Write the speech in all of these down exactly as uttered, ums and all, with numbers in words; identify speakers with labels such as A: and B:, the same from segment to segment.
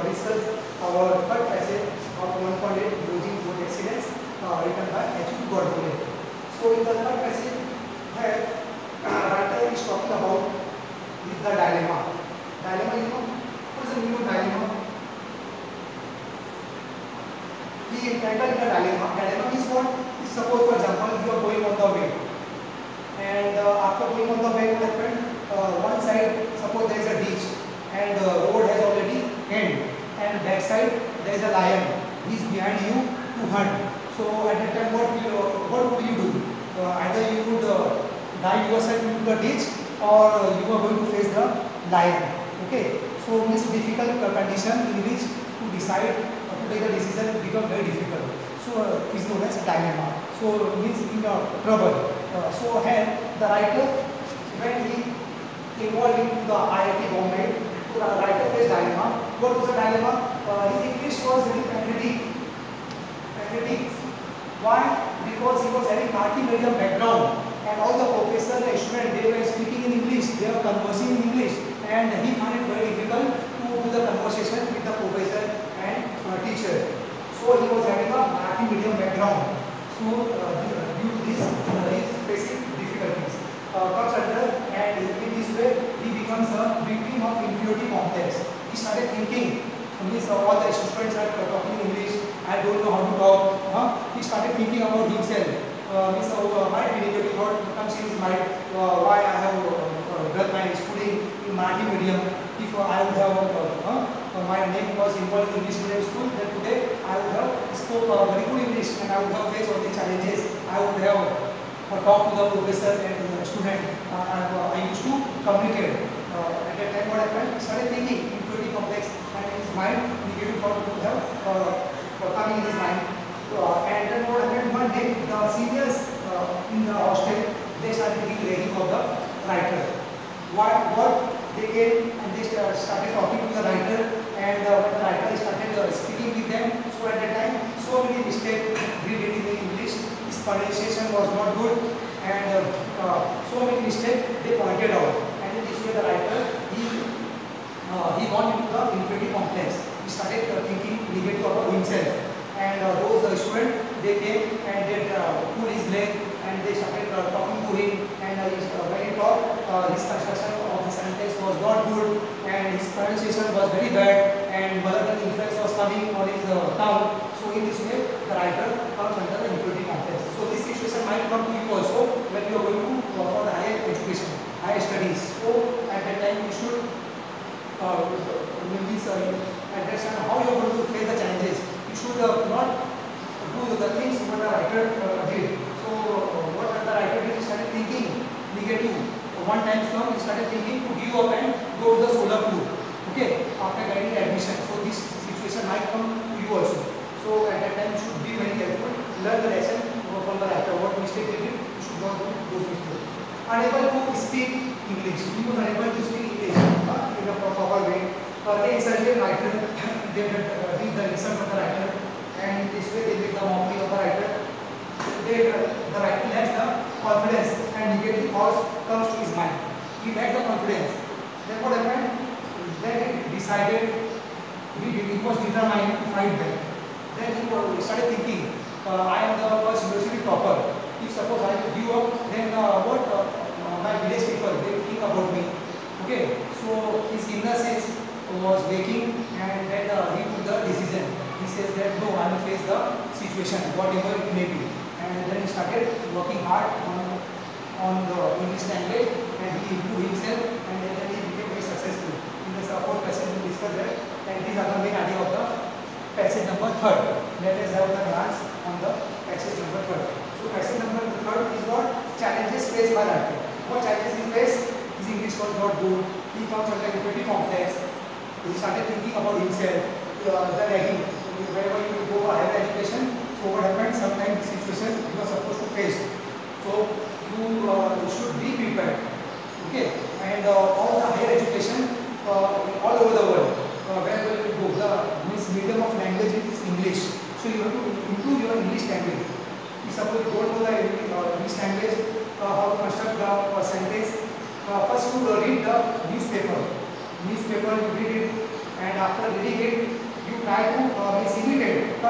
A: discuss our third passage of one point eight Using Board Excellence uh, written by A Adeena. So in the third passage, where writer is talking about the dilemma. Dilemma, you know, what is the meaning of dilemma? He entitled the dilemma. Dilemma means what? Suppose, for example, you are going on the way, and uh, after going on the way, what happened? Uh, one side, suppose there is a ditch, and the uh, road has already end, and back side there is a lion. He is behind you to hunt. So at that time, what you, what would you do? Uh, either you would uh, dive yourself into the ditch, or uh, you are going to face the lion. Okay. So this difficult condition in which to decide or to take a decision become very difficult. So uh, is known as dilemma. So means in uh, trouble. Uh, so here the writer, when he involved into the I I T Bombay, so the writer faced dilemma. What was the dilemma? Uh, his English was very pathetic. Pathetic. Why? Because he was having multi-medium background, and all the professor and students, they were speaking in English, they were conversing in English, and he found it very difficult to do the conversation with the professor and uh, teacher. So he was having a multi-medium background. So uh, due to this, uh, he is facing difficulties. Uh, comes under, and in this way, he becomes a victim of inferiority complex. He started thinking, means uh, all the students are talking English, I don't know how to talk. Huh? He started thinking about himself. Uh, means uh, my negative thought comes in his mind, uh, why I have uh, done my schooling in Marathi medium. If uh, I would have, uh, uh, my name was involved in English medium school, then today I would have spoke uh, very good English, and I would have faced all the challenges. I would have uh, talked to the professor and uh, student. Uh, and, uh, I used to communicate. Uh, at that time, what happened? He started thinking inferiority complex, and in his mind, negative thought would have uh, coming in his mind. Uh, and then what happened? One day, the seniors uh, in the hostel, they started taking ragging of the writer. What, what they came and they started talking to the writer, and uh, when the writer started uh, speaking with them, so at that time, so many mistakes he did in English. His pronunciation was not good, and uh, uh, so many mistakes they pointed out. And in this way, the writer he uh, he got into the inferiority complex. He started uh, thinking negative about himself. And uh, those uh, students, they came and they uh, pulled his leg, and they started uh, talking to him, and uh, his, uh, when he talked, uh, his construction of the sentence was not good, and his pronunciation was very bad, and mother tongue influence was coming on his uh, tongue. So in this way, the writer comes under the inferiority complex. So this situation might come to you also when you are going to uh, for the higher education, higher studies. So at that time, you should uh, this, uh, understand how you are going to face the challenges. You should uh, not do the things what the writer uh, did. So uh, what the writer did, he started thinking negative. One time from he started thinking to give up and go to the solar pool. Okay, after getting admission. So this situation might come to you also. So at that time you should be very careful. Learn the lesson from the writer. What mistake he did, you should not do those mistakes. Unable to speak English. He was unable to speak English uh, in a proper way. Uh, they insulted writer. They would uh, read the lesson of the writer, and in this way they make the mockery of the writer. They, uh, the writer lacks the confidence, and negative thoughts comes to his mind. He lacks the confidence. Then what happened? Then he decided, he, he was determined to fight back. Then he started thinking, uh, I am the first university topper. If suppose I give up, then uh, what uh, my village people, they will think about me. Okay, so his inner sense was waking, and then uh, he took the decision. He says that no, I will face the situation, whatever it may be. And then he started working hard on, on the English language, and he improved himself, and then he became very successful. In the fourth passage we discussed that, and these are the main idea of the passage number third. Let us have the glance on the passage number third. So passage number third is what? Challenges faced by writer. What challenges he faced? His English was not good. He comes under inferiority complex. He started thinking about himself, uh, the ragging. Whenever you go for higher education, so what happens? Sometimes the situation you are supposed to face. So you uh, should be prepared. Okay, and uh, all the higher education uh, all over the world, uh, wherever you go, the means medium of language is English. So you have to improve your English language. If suppose you don't know the uh, English language, uh, how to construct the uh, sentence, uh, first you read the newspaper. Newspaper, you read it, and after reading it,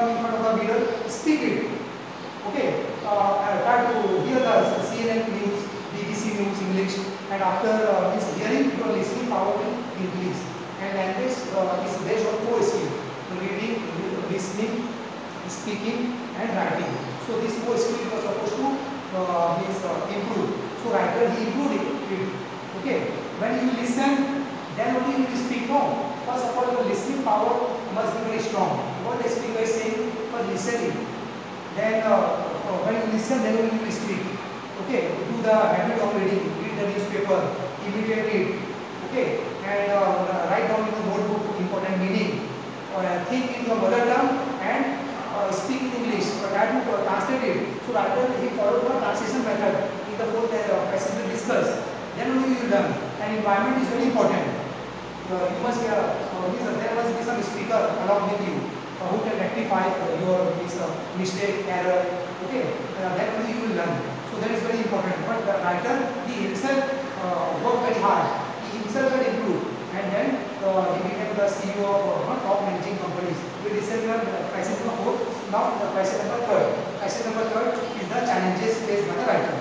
A: come in front of the mirror, speak it. Okay, uh, try to hear the C N N news, B B C News English, and after uh, this hearing, your listening power will increase. And language uh, is based on four skills: reading, listening, speaking, and writing. So these four skills are supposed to uh, means, uh, improve. So writer he improved it. Okay, when you listen, then only you will speak. No, first of all, your listening power must be very strong. What the speaker is saying, for listening. Then uh, uh, when you listen, then only you will speak. Okay, do the habit of reading, read the newspaper, imitate it. Okay, and uh, write down in the notebook important meaning. Uh, think in your mother tongue and uh, speak in English. But try to uh, translate it. So writer he followed the translation method in the fourth uh, passage we discussed. Then only you will learn. And environment is very important. Uh, you must uh, uh, there must be some speaker along with you uh, who can rectify uh, your this, uh, mistake, error. Okay, uh, then only you will learn. So that is very important. But the writer he himself uh, worked very hard. He himself had improved, and then uh, he became the C E O of uh, top managing companies. We listened to uh, passage number four. Now the passage number third. Passage number third is the challenges faced by the writer.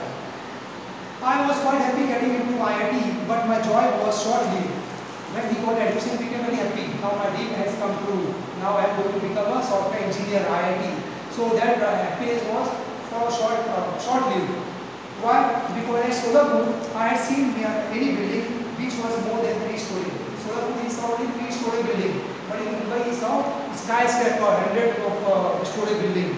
A: I was quite happy getting into I I T, but my joy was short-lived. When he got admission, he became very happy. Now my dream has come true. Now I am going to become a software engineer I I T. So that uh, happiness was for short, uh, short-lived. Why? Because at Solapur, I had seen any building which was more than three story. In Solapur, he saw only three story building, but in Mumbai, he saw skyscraper, hundred of uh, story building.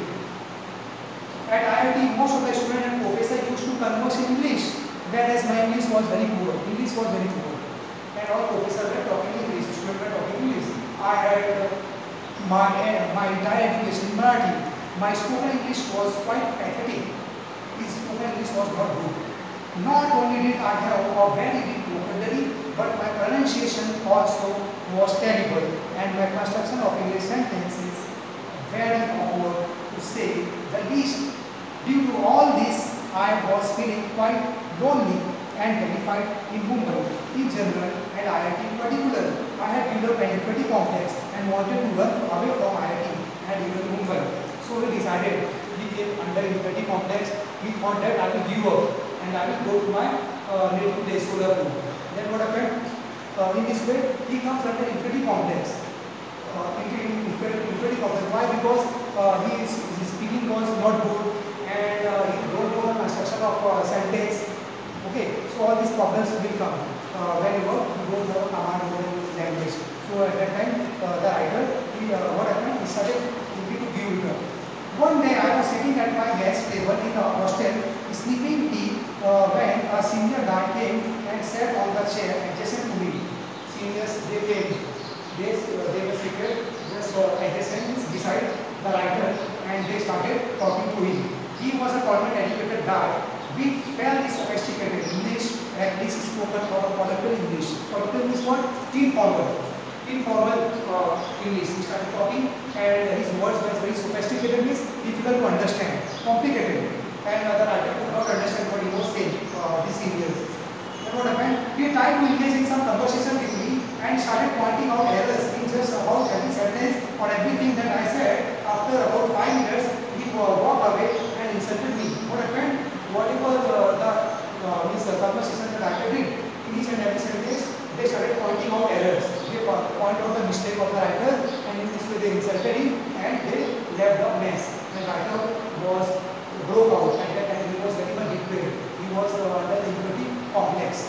A: At I I T, most of the students and professors used to converse in English, whereas my English was very poor. English was very poor. And all professors were talking English, students were talking English. I had uh, my, uh, my entire education in Marathi. My spoken English was quite pathetic. His spoken English was not good. Not only did I have a very weak vocabulary, but my pronunciation also was terrible. And my construction of English sentences very awkward to say the least. Due to all this, I was feeling quite lonely and terrified in Mumbai in general and I I T in particular. I had developed an inferiority complex and wanted to run away from I I T and even Mumbai. So we decided, we came under inferiority complex. We thought that I will give up and I will go to my uh, native place, Solapur. Then what happened? Uh, in this way, he comes under inferiority complex. Uh, inferiority complex. Why? Because uh, his, his speaking was not good and uh, he don't know the construction of uh, sentence. Okay, so all these problems will come uh, whenever you don't have a command over language. So at that time, uh, the writer, he, uh, what happened? He started thinking to give it up. One day I was sitting at my guest table in the hostel, sipping tea, uh, when a senior guy came and sat on the chair adjacent to me. Seniors, they came, they, uh, they were seated just uh, adjacent beside the writer and they started talking to him. He was a government educated guy. We fairly sophisticated English, at least spoken or colloquial English. Colloquial English what? Informal. Informal uh, English. He started talking and his words were very sophisticated, means difficult to understand, complicated. And uh, the writer could not understand what he was saying, uh, these seniors. Then what happened? He tried to engage in some conversation with me and started pointing out errors in just about every sentence or everything that I said. After about five minutes, he uh, walked away and insulted me. What happened? Whatever uh, the uh, means the conversation that I did, in each and every sentence, they started pointing out errors. They point out the mistake of the writer, and in this way they insulted him and they left the mess. The writer was broke out at that time. He was very much depressed. He was uh, under the inferiority complex.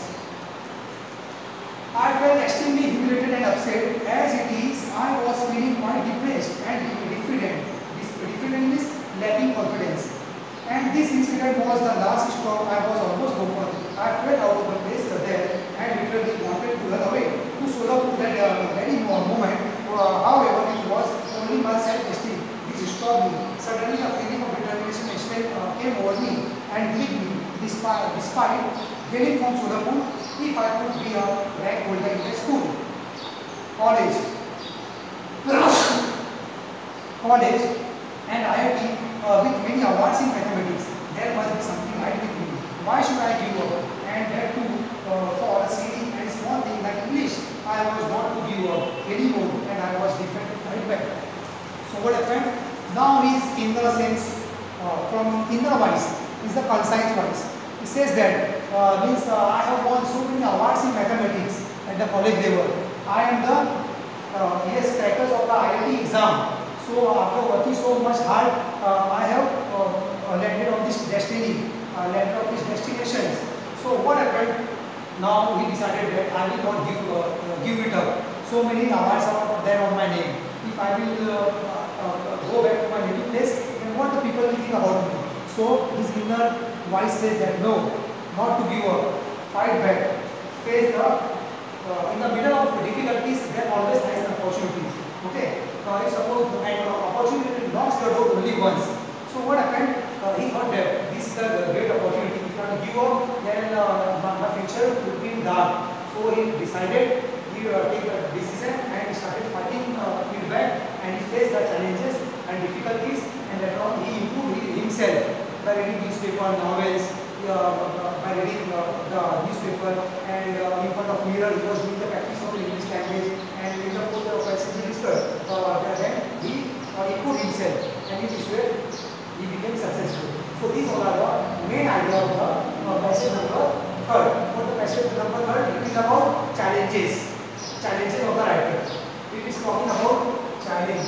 A: I felt extremely humiliated and upset. As it is, I was feeling quite depressed and diffident. This diffident is lacking confidence. And this incident was the last straw. I was almost broken. I felt out of the place there and literally wanted to run away to Solapur that uh, very moment. Uh, however, it was only my self-esteem which stopped me. Suddenly, a feeling of determination and strength uh, came over me and gripped me. Despite, despite hailing from Solapur, if I could be a rank holder in the school, college, college, and I I T uh, with many awards in mathematics, there must be something right with me. Why should I give up? And that too uh, for a silly and small thing like English. I was not to give up anymore and I was definitely right back. So what happened? is in the sense uh, from inner voice is the concise voice. It says that uh, means uh, I have won so many awards in mathematics at the college level. I am the uh, yes crackers of the I I T exam. So after working so much hard, uh, I have uh, landed on this destiny, uh, landed on these destinations. So what happened? Now he decided that I will not give uh, uh, give it up. So many awards are there on my name. If I will uh, uh, go back to my native place, then what the people will think about me? So his inner voice says that no, not to give up, fight back, face the uh, in the middle of difficulties. There always lies an opportunity. Okay. Now if suppose an opportunity knocks the door only once. So what happened? Uh, he thought that this is a great opportunity. If I give up, then uh, my, my future would be dark. So he decided, he uh, take a decision and he started fighting uh, feedback, and he faced the challenges and difficulties, and later on he improved himself by reading newspaper, novels, uh, by reading uh, the newspaper, and uh, in front of mirror he was doing the practice of the English language, and in the fourth of passage registered. Uh, then he uh, improved himself, and in this way he became successful. So these all are the main idea of the uh, passage number third. For the passage number third, it is about challenges. Challenges of the writer. It is talking about challenge.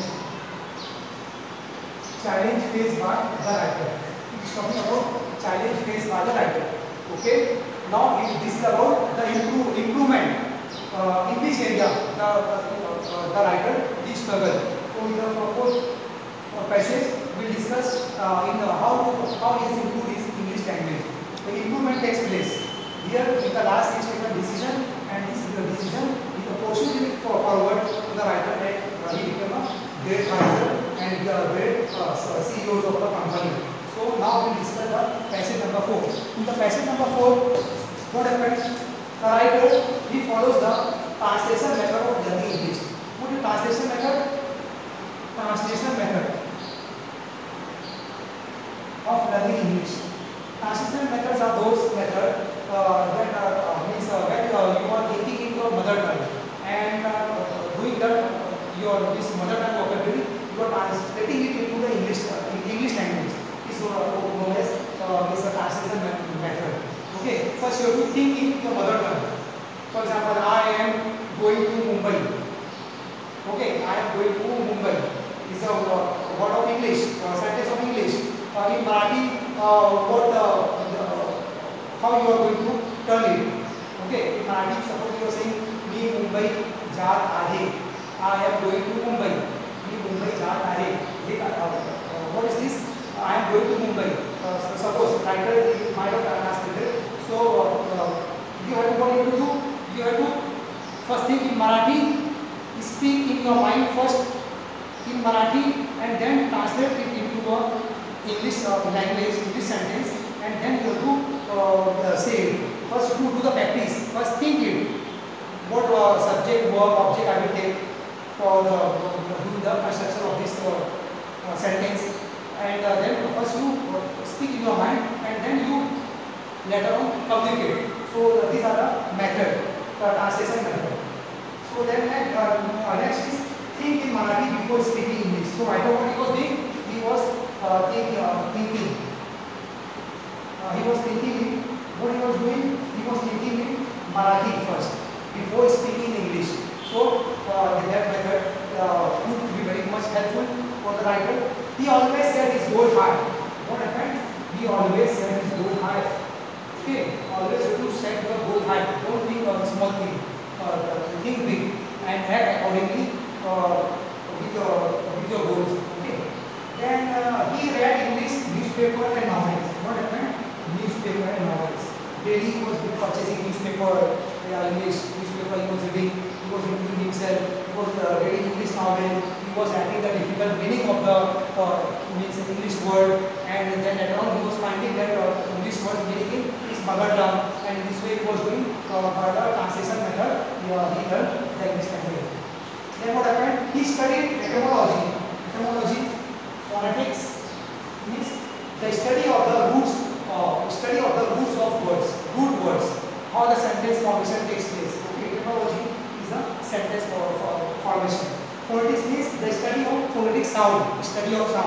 A: Challenge faced by the writer. It is talking about challenge faced by the writer. Okay. Now this is about the improve, improvement. Uh, in this area, the uh, uh, the writer did struggle. So in the fourth uh, passage, we will discuss uh, in the how how he has improved his English language. The improvement takes place. Here in the last he takes a decision, and this is the decision is a opportunity for forward to the writer that uh, he became a great writer and uh, great uh, C E Os of the company. So now we will discuss the passage number four. In the passage number four, what happens? The writer he follows the translation method of learning English. What is translation method? Translation method of learning English. Translation methods are those methods uh, that are, uh, means uh, when uh, you are thinking in your mother tongue and uh, doing that uh, your this mother tongue vocabulary, you are translating it into the English uh, English language. Is uh, known as uh, is a translation method. Okay, first you have to think in your mother tongue. For example, I am going to Mumbai. Okay, I am going to Mumbai. Is a uh, word of English, uh, sentence of English. Uh, in Marathi, uh, what uh, uh, how you are going to turn it? Okay, in Marathi, suppose you are saying, "मी मुंबई जात आहे." I am going to Mumbai. मी मुंबई जात आहे. What is this? I am going to Mumbai. Uh, so suppose writer might have translated. So uh, you have to what you have to do? You have to first think in Marathi, speak in your mind first in Marathi, and then translate it into a English uh, language, English sentence, and then you have to uh, uh, say it. First you do the practice. First think it. What uh, subject, verb, object I will take for the uh, doing the construction of this uh, uh, sentence. And uh, then first you uh, speak in your mind, and then you later on communicate. So uh, these are the method, the translation method. So then uh, uh, next is think in Marathi before speaking English. So I know what he was doing. He was uh, think, uh, thinking. Uh, he was thinking in what he was doing. He was thinking in Marathi first before speaking English. So uh, that method uh, would be very much helpful for the writer. He always set his goal high. What happened? He always set his goal high. Okay, always have to set the goal high. Don't think of a small thing. Uh, think big and act accordingly uh, with your with your goals. Okay. Then uh, he read English newspaper and novels. What happened? Newspaper and novels. Daily he was purchasing newspaper, uh, English newspaper. He was reading. He was improving himself. He was uh, reading English novel. He was adding the difficult meaning of the uh, means English word, and then later on he was finding that uh, English word meaning in his mother tongue, and in this way he was doing uh, by the translation method. Uh, he learned the English language. Then what happened? He studied etymology. Etymology, phonetics means the study of the roots, uh, study of the roots of words, root words, how the sentence formation takes place. Okay, etymology is the sentence for, for formation. Phonetics means the study of phonetic sound, study of sound.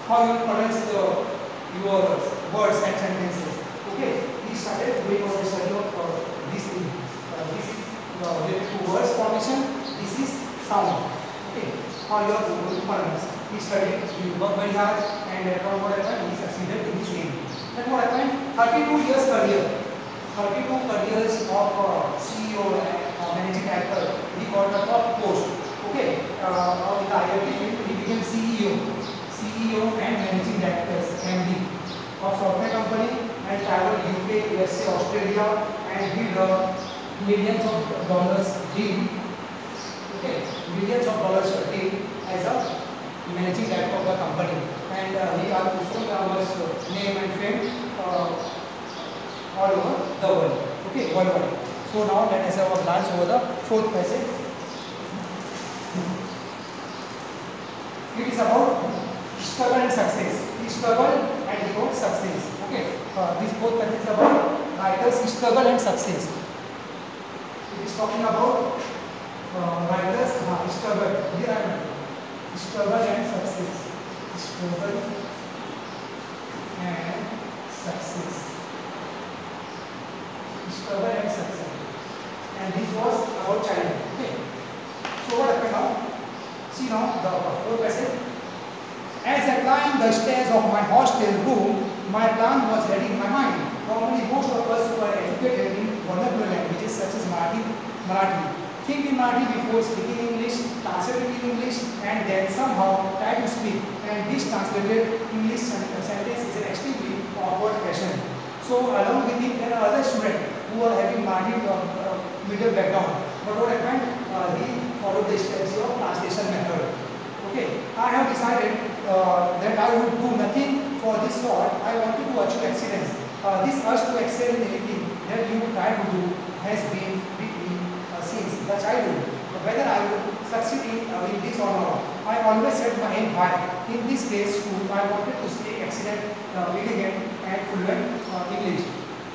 A: how you pronounce the, your words and sentences. Okay, he started doing all the study of uh, this thing. Uh, this is uh, related to words formation. This is sound. Okay, how you are going to pronounce. He studied, he worked very hard, and later on what happened? He succeeded in his aim. Then what happened? thirty-two years career. thirty-two careers of uh, C E O and uh, managing director. He got the top post. Okay, uh, in the I I T field, he became C E O, C E O and managing directors, M D of software company, and traveled U K, U S A, Australia, and did uh, millions of dollars deal. Okay, millions of dollars deal as a managing director of the company, and uh, he also was uh, name and fame uh, all over the world. Okay, worldwide. So now let us have a glance over the fourth passage. It is about struggle and success. He struggled and he got success. Okay, uh, this fourth passage is about writers' struggle and success. It is talking about uh, writers' uh, struggle. Here I am. Struggle and success. Struggle and success. Struggle and success. And this was about childhood. Okay. So what happened now? See now the whole passage. As I climbed the stairs of my hostel room, my plan was ready in my mind. Normally, most of us who are educated in vernacular languages such as Marathi, Marathi. Think in Marathi before speaking English, translate it in English, and then somehow try to speak. And this translated English sentence is an extremely awkward fashion. So along with him, there are other students who are having Marathi uh, uh, middle background. But what happened? Uh, he followed the strategy of translation method. Okay, I have decided uh, that I would do nothing for this sort. I wanted to achieve excellence. Uh, this urge to excel in anything that you try to do has been with me since the childhood. Whether I would succeed in, uh, in this or not, I always set my aim high. In this case too, I wanted to speak excellent, uh, elegant and fluent uh, English.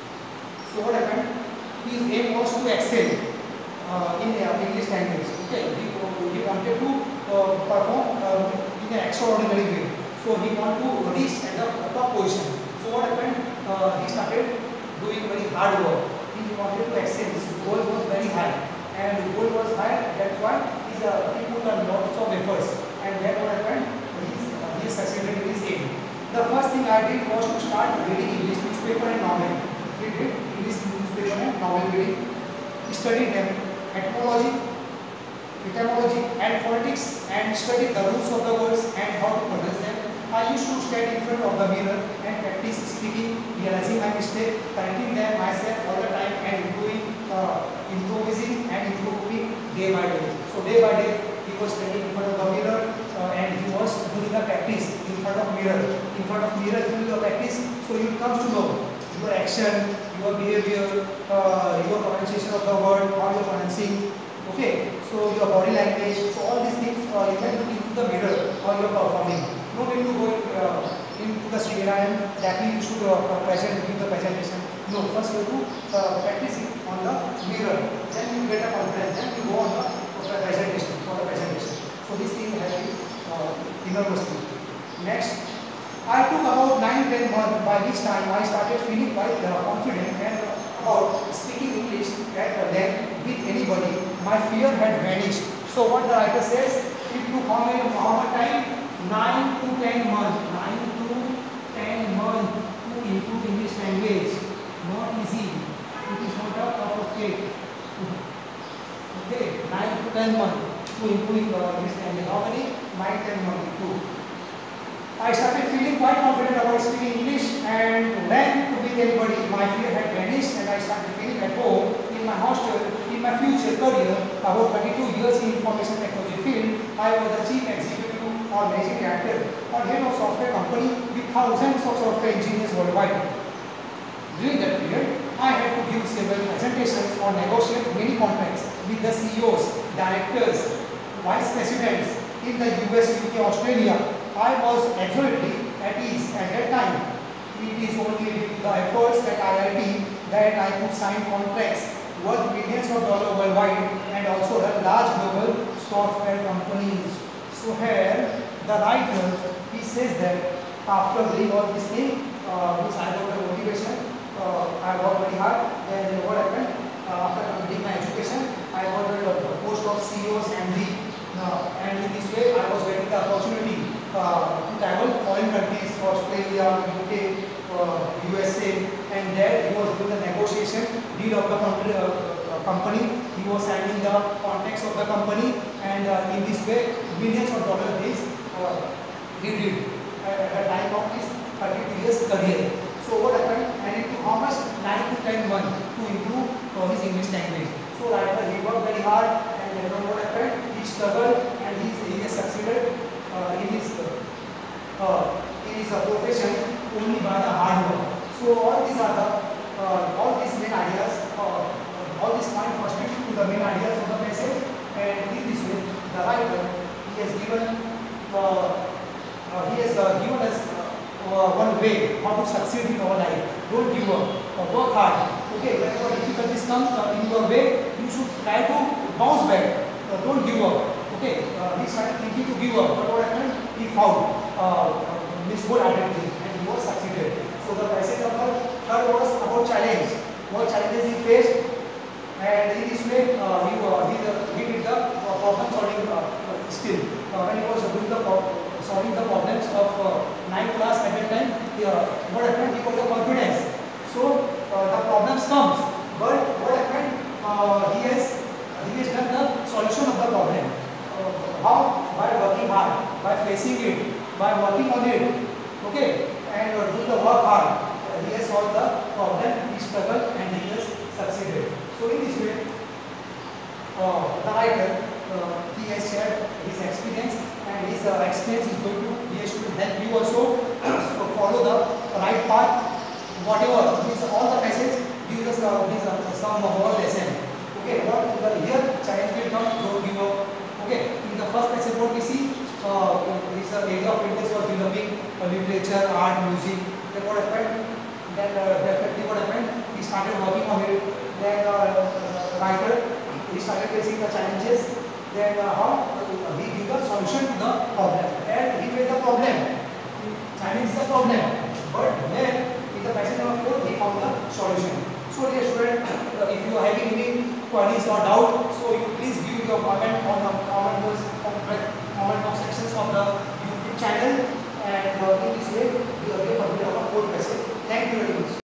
A: So what happened? His aim was to excel uh, in uh, English language. Okay, he, he wanted to uh, perform uh, in an extraordinary way. So he wanted to reach at the top position. So what happened? Uh, he started doing very hard work. He wanted to excel. His goal was very high. And the goal was high, that's why he's, uh, he put a lot of efforts, and then what happened, he's, uh, he succeeded in his aim. The first thing I did was to start reading English newspaper and novel. He did English newspaper and novel reading. He studied them, etymology, etymology and phonetics, and studied the rules of the words and how to pronounce them. I used to stand in front of the mirror and practice speaking, realizing my mistake, correcting them myself all the time, and improving, uh, improvising and improving day by day. So day by day, he was standing in front of the mirror uh, and he was doing the practice in front of mirror. In front of mirror, doing the practice, so you come to know your action, your behavior, uh, your pronunciation of the word, how you are pronouncing. Okay, so your body language, so all these things uh, you can look into the mirror how you are performing. No need to go uh, into the stage and that you should uh, present give the presentation. No, first you have to uh, practice it on the mirror. Then you get a confidence. Then you go on the uh, presentation for the presentation. So this thing has been uh, enormously. Next, I took about nine ten months. By this time, I started feeling quite uh, confident and about speaking English at length with anybody. My fear had vanished. So what the writer says, it took how many how much time? nine to ten months. nine to ten months to improve English language. Not easy. It is not a cup of cake. Okay, nine to ten months to improve English language. How many? nine to ten months. Two. I started feeling quite confident about speaking English, and when to meet anybody, my fear had vanished, and I started feeling at home in my hostel. In my future career, about thirty-two years in information technology field, I was the chief executive or managing director or head of software company with thousands of software engineers worldwide. During that period, I had to give several presentations or negotiate many contracts with the C E Os, directors, vice presidents in the U S, U K, Australia. I was absolutely at ease at that time. It is only with the efforts at I I T that I could sign contracts worth millions of dollars worldwide and also run large global software companies. So here, the writer, he says that after doing all this thing, uh, means I got the motivation. Uh, I worked very hard. Then what happened? Uh, after completing my education, I got the post of C E Os M D. Uh, and in this way, I was getting the opportunity uh, to travel foreign countries, Australia, U K, uh, U S A, and there he was doing the negotiation deal of the country, uh, company. He was signing the contracts of the company, and uh, in this way, millions of dollars is uh, he did at, at the time of his thirty-two years career. So what happened? And it took how much? nine to ten months to improve uh, his English language. So right now he worked very hard, and you know what happened? He struggled, and he, he has succeeded uh, in his uh, in his uh, profession only by the hard work. So all these are the uh, all these main ideas. Uh, all these points constitute to the main ideas of the message, and in this way, the writer he has given uh, uh, he has uh, given us. Uh, one way how to succeed in our life. Don't give up. Uh, work hard. Okay, whenever difficulties come uh, in your way, you should try to bounce back. Uh, don't give up. Okay, uh, he started thinking to give up, but what happened? He found uh, this whole identity and he was succeeded. So the passage number third was about challenge. What challenges he faced, and in this way uh, he, uh, he, uh, he did the uh, problem solving uh, skill. Uh, when he was doing the problem solving the problems of uh, ninth class at that time, uh, what happened? He got the confidence. So uh, the problems comes, but what happened? Uh, he has he has done the solution of the problem. Uh, how? By working hard, by facing it, by working on it. Okay, and uh, do the work hard. Uh, he has solved the problem. He struggled and he has succeeded. So in this way, uh, the writer uh, he has shared his experience. And his uh, experience is going to be able to help you also to follow the right path. Whatever means all the message gives us uh, gives, uh, some moral lesson. Okay, what the here challenge will come, don't give up. Okay, in the first lesson what we see uh, his uh, area of interest was developing uh, literature, art, music. Then what happened? Then uh, definitely what happened? He started working on it. Then uh, uh, writer he started facing the challenges. Then uh, how uh, he give the solution to the problem, and he faced the problem. Challenge is the problem, but then in the passage number four he found the solution. So dear student, uh, if you are having any queries or doubt, so you please give your comment on the comment box, comment box sections of the YouTube channel, and uh, in this way we will complete our fourth passage. Thank you very much.